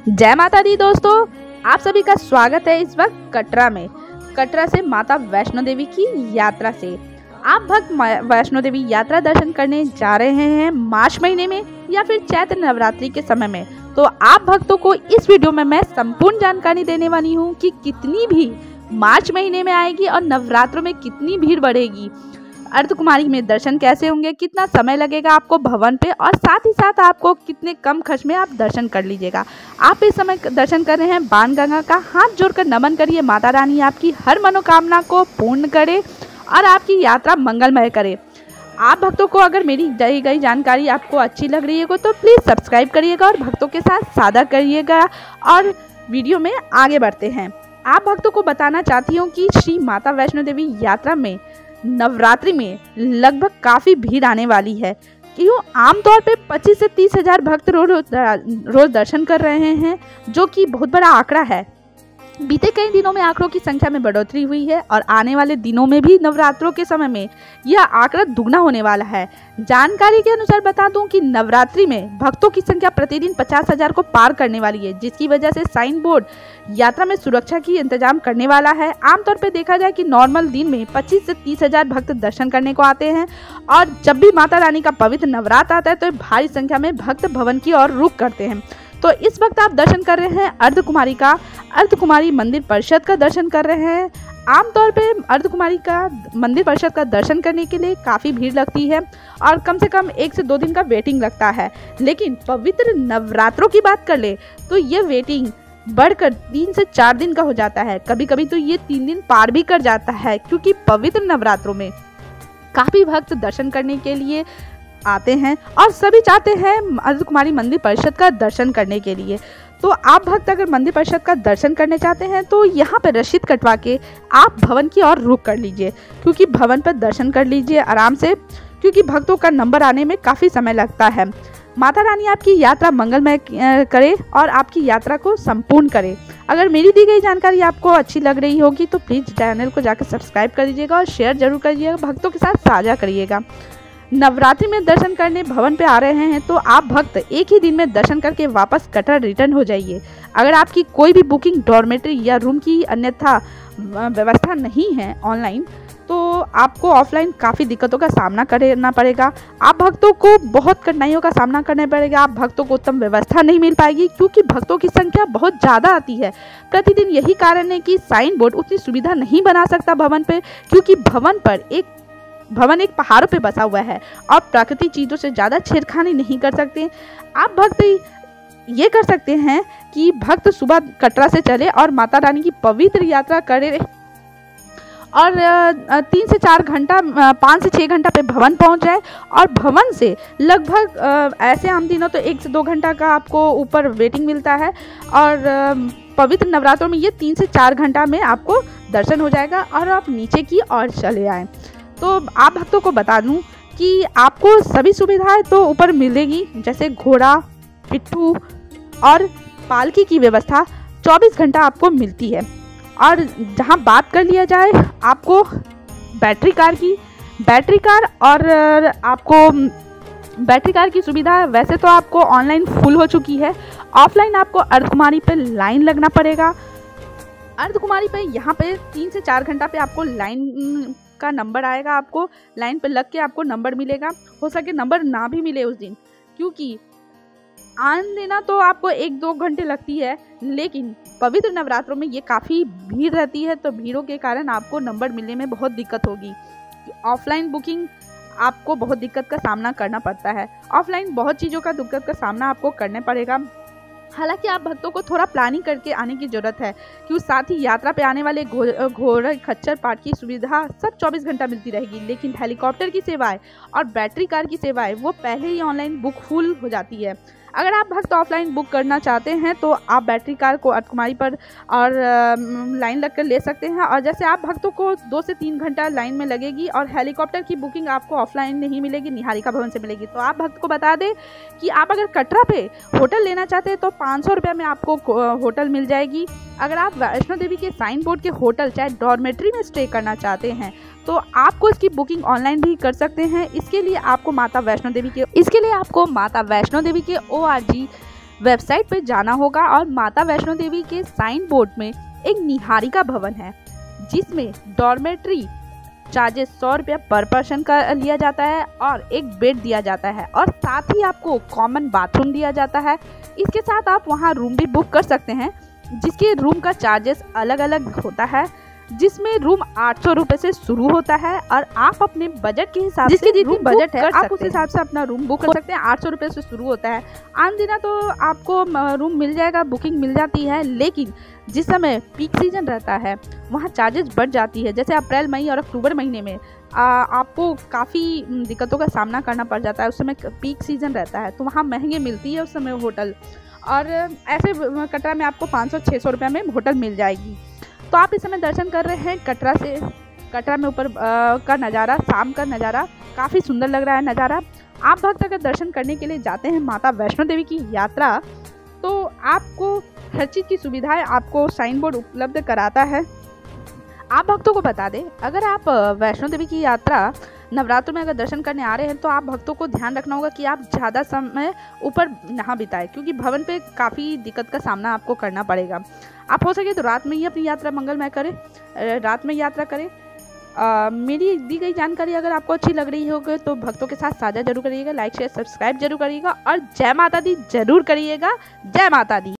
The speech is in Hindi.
जय माता दी दोस्तों, आप सभी का स्वागत है इस वक्त कटरा में। कटरा से माता वैष्णो देवी की यात्रा से आप भक्त वैष्णो देवी यात्रा दर्शन करने जा रहे हैं मार्च महीने में या फिर चैत्र नवरात्रि के समय में। तो आप भक्तों को इस वीडियो में मैं संपूर्ण जानकारी देने वाली हूँ कि कितनी भीड़ मार्च महीने में आएगी और नवरात्रों में कितनी भीड़ बढ़ेगी, अर्धकुमारी में दर्शन कैसे होंगे, कितना समय लगेगा आपको भवन पे, और साथ ही साथ आपको कितने कम खर्च में आप दर्शन कर लीजिएगा। आप इस समय दर्शन कर रहे हैं बाणगंगा का। हाथ जोड़कर नमन करिए, माता रानी आपकी हर मनोकामना को पूर्ण करे और आपकी यात्रा मंगलमय करे। आप भक्तों को अगर मेरी दी गई जानकारी आपको अच्छी लग रही है तो प्लीज़ सब्सक्राइब करिएगा और भक्तों के साथ साझा करिएगा। और वीडियो में आगे बढ़ते हैं। आप भक्तों को बताना चाहती हूँ कि श्री माता वैष्णो देवी यात्रा में नवरात्रि में लगभग काफ़ी भीड़ आने वाली है। क्यों आमतौर पे 25 से 30 हज़ार भक्त रोज दर्शन कर रहे हैं, जो कि बहुत बड़ा आंकड़ा है। बीते कई दिनों में आंकड़ों की संख्या में बढ़ोतरी हुई है और आने वाले दिनों में भी नवरात्रों के समय में यह आंकड़ा दुगना होने वाला है। जानकारी के अनुसार बता दूं कि नवरात्रि में भक्तों की संख्या प्रतिदिन 50,000 को पार करने वाली है, जिसकी वजह से साइन बोर्ड यात्रा में सुरक्षा की इंतजाम करने वाला है। आमतौर पर देखा जाए कि नॉर्मल दिन में 25 से 30 हज़ार भक्त दर्शन करने को आते हैं, और जब भी माता रानी का पवित्र नवरात्र आता है तो भारी संख्या में भक्त भवन की ओर रुख करते हैं। तो इस वक्त आप दर्शन कर रहे हैं अर्धकुमारी मंदिर परिषद का दर्शन कर रहे हैं। आमतौर पे अर्धकुमारी का मंदिर परिषद का दर्शन करने के लिए काफ़ी भीड़ लगती है और कम से कम 1 से 2 दिन का वेटिंग लगता है। लेकिन पवित्र नवरात्रों की बात कर ले तो ये वेटिंग बढ़कर 3 से 4 दिन का हो जाता है। कभी कभी तो ये 3 दिन पार भी कर जाता है, क्योंकि पवित्र नवरात्रों में काफ़ी भक्त दर्शन करने के लिए आते हैं और सभी चाहते हैं अर्धकुमारी मंदिर परिषद का दर्शन करने के लिए। तो आप भक्त अगर मंदिर परिषद का दर्शन करने चाहते हैं तो यहाँ पर रसीद कटवा के आप भवन की ओर रुख कर लीजिए, क्योंकि भवन पर दर्शन कर लीजिए आराम से, क्योंकि भक्तों का नंबर आने में काफ़ी समय लगता है। माता रानी आपकी यात्रा मंगलमय करे और आपकी यात्रा को संपूर्ण करे। अगर मेरी दी गई जानकारी आपको अच्छी लग रही होगी तो प्लीज़ चैनल को जाकर सब्सक्राइब कर दीजिएगा और शेयर जरूर करिएगा, भक्तों के साथ साझा करिएगा। नवरात्रि में दर्शन करने भवन पे आ रहे हैं तो आप भक्त एक ही दिन में दर्शन करके वापस कटरा रिटर्न हो जाइए। अगर आपकी कोई भी बुकिंग डॉर्मेट्री या रूम की अन्यथा व्यवस्था नहीं है ऑनलाइन, तो आपको ऑफलाइन काफ़ी दिक्कतों का सामना करना पड़ेगा। आप भक्तों को बहुत कठिनाइयों का सामना करना पड़ेगा। आप भक्तों को उत्तम व्यवस्था नहीं मिल पाएगी, क्योंकि भक्तों की संख्या बहुत ज़्यादा आती है प्रतिदिन। यही कारण है कि साइन बोर्ड उतनी सुविधा नहीं बना सकता भवन पर, क्योंकि भवन एक पहाड़ों पे बसा हुआ है और प्राकृतिक चीज़ों से ज़्यादा छेड़खानी नहीं कर सकते। आप भक्त ये कर सकते हैं कि भक्त सुबह कटरा से चले और माता रानी की पवित्र यात्रा करे और 3 से 4 घंटा 5 से 6 घंटा पे भवन पहुंच जाए, और भवन से लगभग ऐसे आम दिनों तो 1 से 2 घंटा का आपको ऊपर वेटिंग मिलता है, और पवित्र नवरात्रों में ये 3 से 4 घंटा में आपको दर्शन हो जाएगा और आप नीचे की ओर चले आएँ। तो आप भक्तों को बता दूं कि आपको सभी सुविधाएं तो ऊपर मिलेगी, जैसे घोड़ा, पिट्ठू और पालकी की व्यवस्था 24 घंटा आपको मिलती है। और जहां बात कर लिया जाए आपको बैटरी कार की सुविधा, वैसे तो आपको ऑनलाइन फुल हो चुकी है। ऑफलाइन आपको अर्धकुमारी पे लाइन लगना पड़ेगा। अर्धकुमारी पे यहाँ पे 3 से 4 घंटा पे आपको लाइन का नंबर आएगा, आपको लाइन पे लग के आपको नंबर मिलेगा। हो सके नंबर ना भी मिले उस दिन, क्योंकि आन देना तो आपको 1-2 घंटे लगती है, लेकिन पवित्र नवरात्रों में ये काफ़ी भीड़ रहती है, तो भीड़ों के कारण आपको नंबर मिलने में बहुत दिक्कत होगी। ऑफलाइन बुकिंग आपको बहुत दिक्कत का सामना करना पड़ता है। ऑफलाइन बहुत चीज़ों का दिक्कत का सामना आपको करना पड़ेगा। हालांकि आप भक्तों को थोड़ा प्लानिंग करके आने की ज़रूरत है, क्योंकि साथ ही यात्रा पे आने वाले घोड़े खच्चर पाठ की सुविधा सब 24 घंटा मिलती रहेगी, लेकिन हेलीकॉप्टर की सेवाएं और बैटरी कार की सेवाएं वो पहले ही ऑनलाइन बुक फुल हो जाती है। अगर आप भक्त ऑफलाइन बुक करना चाहते हैं तो आप बैटरी कार को अर्धकुमारी पर और लाइन लगकर ले सकते हैं, और जैसे आप भक्तों को 2 से 3 घंटा लाइन में लगेगी, और हेलीकॉप्टर की बुकिंग आपको ऑफलाइन नहीं मिलेगी, निहारिका भवन से मिलेगी। तो आप भक्त को बता दें कि आप अगर कटरा पे होटल लेना चाहते हैं तो 500 रुपये में आपको होटल मिल जाएगी। अगर आप वैष्णो देवी के साइन बोर्ड के होटल चाहे डॉर्मेट्री में स्टे करना चाहते हैं तो आपको इसकी बुकिंग ऑनलाइन भी कर सकते हैं। इसके लिए आपको माता वैष्णो देवी के ORG वेबसाइट पे जाना होगा और माता वैष्णो देवी के साइन बोर्ड में एक निहारिका भवन है जिसमें डॉर्मेट्री चार्जेस 100 रुपया पर पर्सन का लिया जाता है और एक बेड दिया जाता है और साथ ही आपको कॉमन बाथरूम दिया जाता है। इसके साथ आप वहाँ रूम भी बुक कर सकते हैं जिसके रूम का चार्जेस अलग अलग होता है, जिसमें रूम 800 रुपये से शुरू होता है और आप अपने बजट के हिसाब से जितनी बजट है आप उस हिसाब से अपना रूम बुक कर सकते हैं। 800 रुपये से शुरू होता है। आम दिना तो आपको रूम मिल जाएगा, बुकिंग मिल जाती है, लेकिन जिस समय पीक सीजन रहता है वहाँ चार्जेस बढ़ जाती है। जैसे अप्रैल मई और अक्टूबर महीने में आपको काफ़ी दिक्कतों का सामना करना पड़ जाता है। उस समय पीक सीजन रहता है तो वहाँ महंगे मिलती है उस समय होटल, और ऐसे कटरा में आपको 500-600 रुपये में होटल मिल जाएगी। तो आप इस समय दर्शन कर रहे हैं कटरा से। कटरा में ऊपर का नज़ारा, शाम का नज़ारा काफ़ी सुंदर लग रहा है नज़ारा। आप भक्त अगर दर्शन करने के लिए जाते हैं माता वैष्णो देवी की यात्रा, तो आपको हर चीज़ की सुविधाएं आपको साइन बोर्ड उपलब्ध कराता है। आप भक्तों को बता दें, अगर आप वैष्णो देवी की यात्रा नवरात्र में अगर दर्शन करने आ रहे हैं तो आप भक्तों को ध्यान रखना होगा कि आप ज़्यादा समय ऊपर ना बिताएं, क्योंकि भवन पे काफ़ी दिक्कत का सामना आपको करना पड़ेगा। आप हो सके तो रात में ही अपनी यात्रा मंगलमय करें, रात में यात्रा करें। मेरी दी गई जानकारी अगर आपको अच्छी लग रही होगी तो भक्तों के साथ साझा जरूर करिएगा, लाइक शेयर सब्सक्राइब जरूर करिएगा और जय माता दी जरूर करिएगा। जय माता दी।